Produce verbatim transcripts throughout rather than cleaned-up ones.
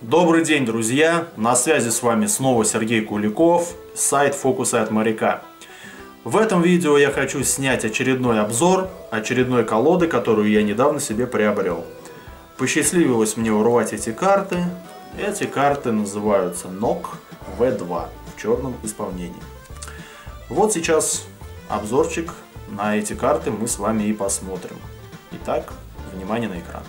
Добрый день, друзья! На связи с вами снова Сергей Куликов, сайт Фокусы от моряка. В этом видео я хочу снять очередной обзор очередной колоды, которую я недавно себе приобрел. Посчастливилось мне урвать эти карты. Эти карты называются нок вэ два в черном исполнении. Вот сейчас обзорчик на эти карты мы с вами и посмотрим. Итак, внимание на экран.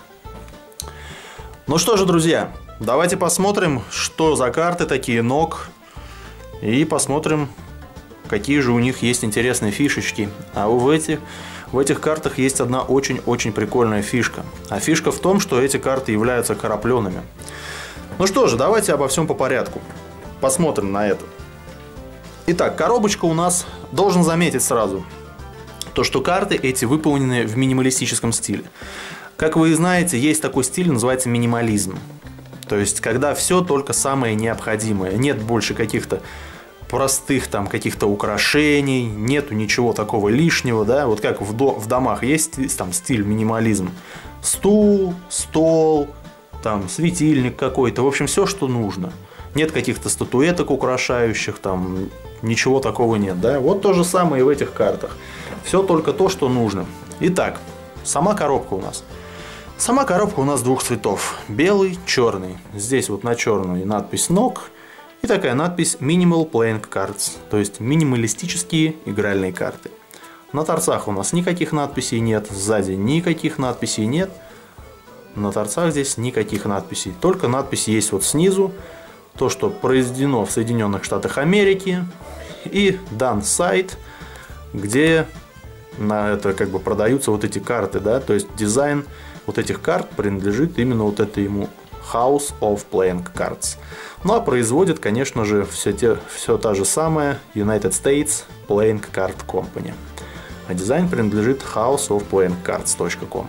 Ну что же, друзья, давайте посмотрим, что за карты такие нок, и посмотрим, какие же у них есть интересные фишечки. А в этих, в этих картах есть одна очень-очень прикольная фишка. А фишка в том, что эти карты являются карапленными. Ну что же, давайте обо всем по порядку. Посмотрим на это. Итак, коробочка у нас, должен заметить сразу, то что карты эти выполнены в минималистическом стиле. Как вы знаете, есть такой стиль, называется минимализм. То есть, когда все только самое необходимое. Нет больше каких-то простых там каких-то украшений, нету ничего такого лишнего, да. Вот как в, до, в домах есть там стиль минимализм. Стул, стол, там светильник какой-то. В общем, все, что нужно. Нет каких-то статуэток украшающих, там ничего такого нет, да. Вот то же самое и в этих картах. Все только то, что нужно. Итак, сама коробка у нас. Сама коробка у нас двух цветов. Белый, черный. Здесь вот на черную надпись нок. И такая надпись Minimal Playing Cards. То есть минималистические игральные карты. На торцах у нас никаких надписей нет. Сзади никаких надписей нет. На торцах здесь никаких надписей. Только надписи есть вот снизу. То, что произведено в Соединенных Штатах Америки. И дан сайт, где на это как бы продаются вот эти карты. Да? То есть дизайн вот этих карт принадлежит именно вот это ему House of Playing Cards. Ну а производит, конечно же, все, те, все та же самая United States Playing Card Company. А дизайн принадлежит house of playing cards точка ком.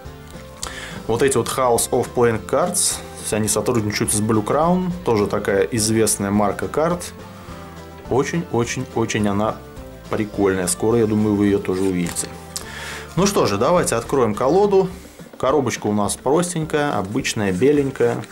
Вот эти вот House of Playing Cards, они сотрудничают с Blue Crown, тоже такая известная марка карт. Очень-очень-очень она прикольная. Скоро, я думаю, вы ее тоже увидите. Ну что же, давайте откроем колоду. Коробочка у нас простенькая, обычная, беленькая.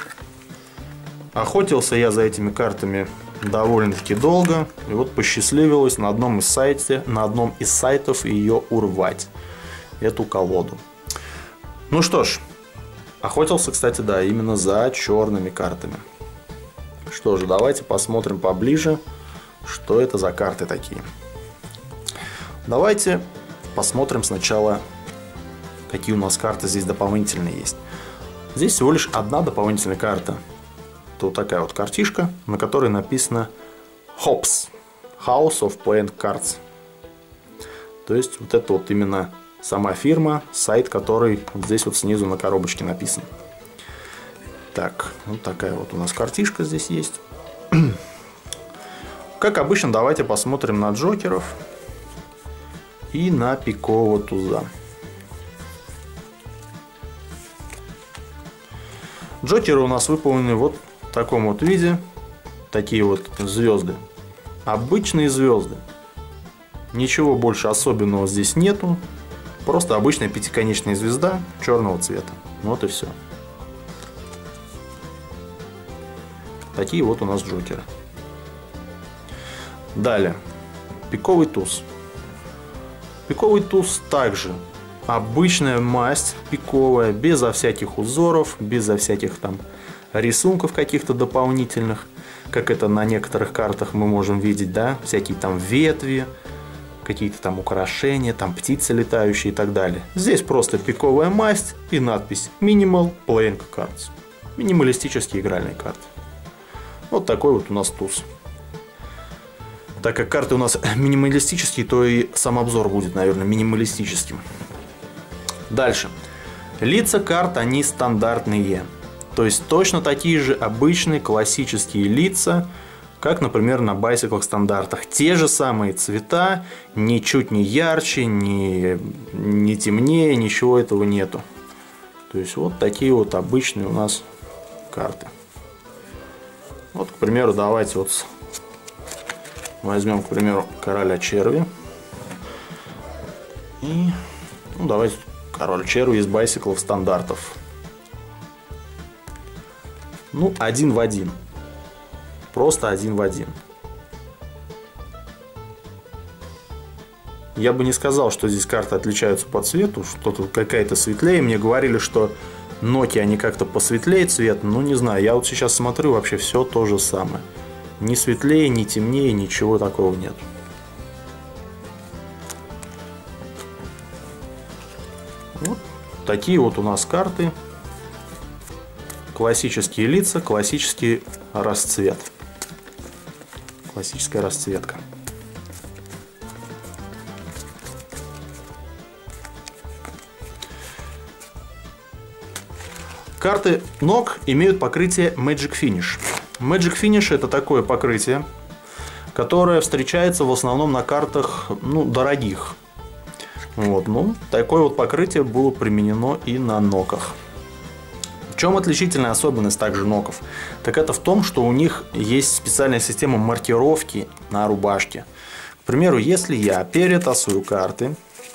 Охотился я за этими картами довольно-таки долго. И вот посчастливилось на одном из сайтов, на одном из сайтов ее урвать. Эту колоду. Ну что ж, охотился, кстати, да, именно за черными картами. Что же, давайте посмотрим поближе, что это за карты такие. Давайте посмотрим сначала, какие у нас карты здесь дополнительные есть. Здесь всего лишь одна дополнительная карта. Это вот такая вот картишка, на которой написано Hops, House of Playing Cards. То есть вот это вот именно сама фирма, сайт, который вот здесь вот снизу на коробочке написан. Так, вот такая вот у нас картишка здесь есть. Как обычно, давайте посмотрим на джокеров и на пикового туза. Джокеры у нас выполнены вот в таком вот виде. Такие вот звезды. Обычные звезды. Ничего больше особенного здесь нету. Просто обычная пятиконечная звезда черного цвета. Вот и все. Такие вот у нас джокеры. Далее. Пиковый туз. Пиковый туз также обычная масть пиковая, безо всяких узоров, безо всяких там рисунков каких-то дополнительных, как это на некоторых картах мы можем видеть, да, всякие там ветви, какие-то там украшения, там птицы летающие и так далее. Здесь просто пиковая масть и надпись Minimal Playing Cards. Минималистические игральные карты. Вот такой вот у нас туз. Так как карты у нас минималистические, то и сам обзор будет, наверное, минималистическим. Дальше. Лица карт, они стандартные. То есть точно такие же обычные классические лица, как, например, на байсиклах стандартах. Те же самые цвета, ничуть не ярче, не, не темнее, ничего этого нету. То есть вот такие вот обычные у нас карты. Вот, к примеру, давайте вот возьмем, к примеру, короля черви. И ну, давайте король черви из байсиклов стандартов. ну, один в один. Просто один в один. Я бы не сказал, что здесь карты отличаются по цвету, что-то какая-то светлее. Мне говорили, что Nokia, они как-то посветлее цвет. Ну, не знаю, я вот сейчас смотрю, вообще все то же самое. Ни светлее, ни темнее, ничего такого нет. Вот такие вот у нас карты. Классические лица, классический расцвет. Классическая расцветка. Карты ног имеют покрытие Magic Finish. Magic Finish — это такое покрытие, которое встречается в основном на картах, ну, дорогих. Вот, ну, такое вот покрытие было применено и на ноках. В чем отличительная особенность также ноков? Так это в том, что у них есть специальная система маркировки на рубашке. К примеру, если я перетасую карты,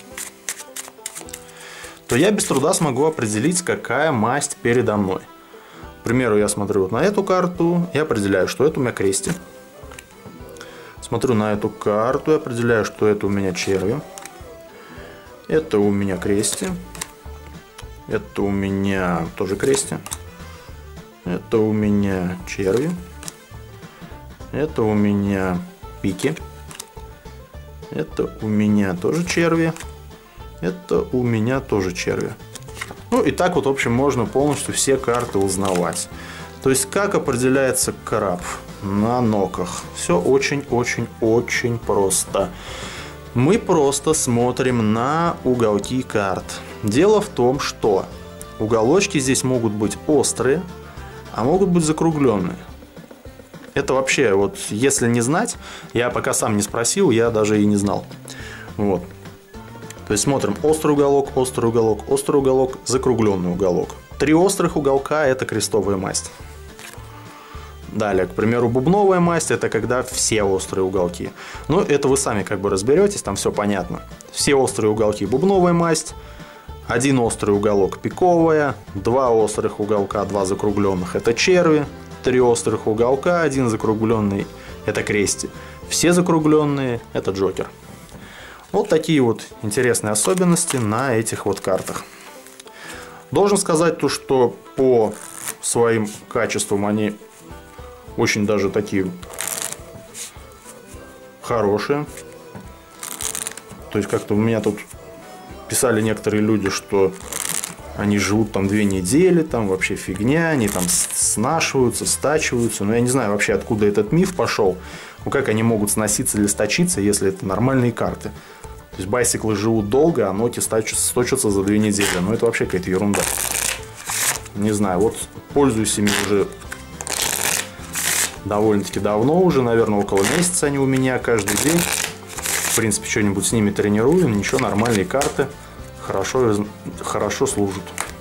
то я без труда смогу определить, какая масть передо мной. К примеру, я смотрю вот на эту карту и определяю, что это у меня крести. Смотрю на эту карту и определяю, что это у меня черви. Это у меня крести. Это у меня тоже крести. Это у меня черви. Это у меня пики. Это у меня тоже черви. Это у меня тоже черви. Ну и так вот, в общем, можно полностью все карты узнавать. То есть, как определяется краб на ноках? Все очень-очень-очень просто. Мы просто смотрим на уголки карт. Дело в том, что уголочки здесь могут быть острые, а могут быть закругленные. Это вообще, вот, если не знать, я пока сам не спросил, я даже и не знал. Вот. То есть смотрим острый уголок, острый уголок, острый уголок, закругленный уголок. Три острых уголка — это крестовая масть. Далее, к примеру, бубновая масть — это когда все острые уголки. Но это вы сами как бы разберетесь, там все понятно. Все острые уголки — бубновая масть. Один острый уголок — пиковая. Два острых уголка, два закругленных — это черви. Три острых уголка, один закругленный — это крести. Все закругленные — это джокер. Вот такие вот интересные особенности на этих вот картах. Должен сказать то, что по своим качествам они очень даже такие хорошие. То есть как-то у меня тут писали некоторые люди, что они живут там две недели, там вообще фигня, они там снашиваются, стачиваются. Но я не знаю вообще, откуда этот миф пошел. Ну как они могут сноситься или сточиться, если это нормальные карты? То есть байсиклы живут долго, а ноки сточатся за две недели. Ну это вообще какая-то ерунда. Не знаю, вот пользуюсь ими уже довольно-таки давно, уже, наверное, около месяца они у меня каждый день. В принципе, что-нибудь с ними тренируем, ничего, нормальные карты, хорошо, хорошо служат.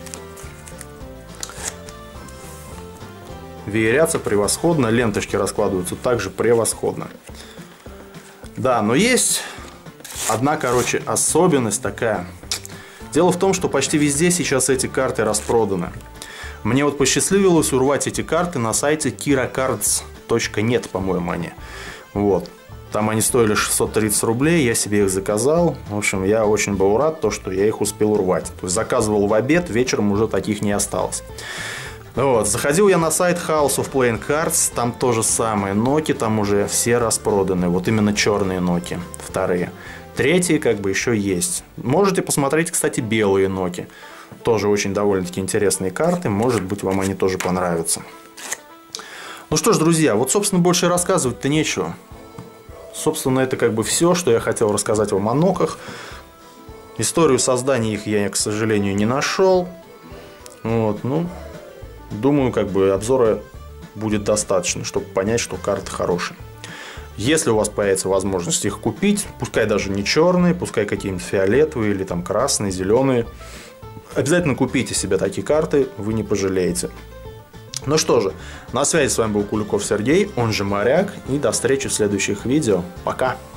Веерятся превосходно, ленточки раскладываются также превосходно. Да, но есть одна, короче, особенность такая. Дело в том, что почти везде сейчас эти карты распроданы. Мне вот посчастливилось урвать эти карты на сайте кира кардс точка нет, по-моему, они. Вот. Там они стоили шестьсот тридцать рублей, я себе их заказал. В общем, я очень был рад, то, что я их успел урвать. То есть заказывал в обед, вечером уже таких не осталось. Вот. Заходил я на сайт House of Playing Cards, там то же самое. Ноки там уже все распроданы, вот именно черные ноки, вторые. Третьи как бы еще есть. Можете посмотреть, кстати, белые ноки. Тоже очень довольно-таки интересные карты. Может быть, вам они тоже понравятся. Ну что ж, друзья, вот, собственно, больше рассказывать-то нечего. Собственно, это как бы все, что я хотел рассказать вам о ноках. Историю создания их я, к сожалению, не нашел. Вот, ну, думаю, как бы обзора будет достаточно, чтобы понять, что карты хорошие. Если у вас появится возможность их купить, пускай даже не черные, пускай какие-нибудь фиолетовые или там красные, зеленые, обязательно купите себе такие карты, вы не пожалеете. Ну что же, на связи с вами был Куликов Сергей, он же Моряк, и до встречи в следующих видео. Пока!